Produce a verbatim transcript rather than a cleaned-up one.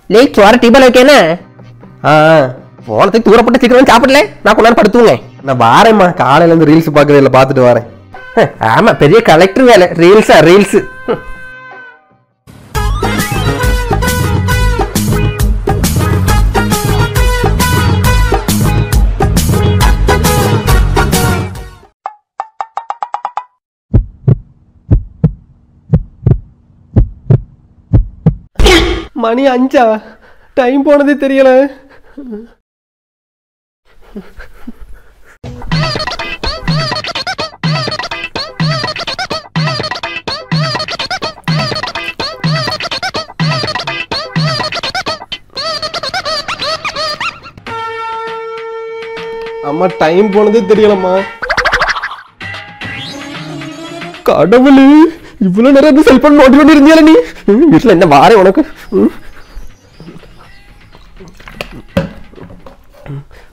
லே சோற டீபல் வைக்கேனா ஆ போனதுக்கு தூரப்பட்டு சீக்கிரம் சாப்பிடல நான் கொஞ்ச நேரம் படுத்துங்க நான் வாரேம்மா காலையில இருந்து ரீல்ஸ் பார்க்கறது இல்ல பார்த்துட்டு வரேன் ஆமா பெரிய கலெக்டர் வேலை ரீல்ஸா ரீல்ஸ் மணி அஞ்சா டைம் போனதே தெரியல அம்மா டைம் போனதே தெரியலம்மா கடவுளே இவ்வளவு நேரம் செல்போன் நோட்டி கொண்டு இருந்தியா நீ வீட்டுல என்ன வாரே உனக்கு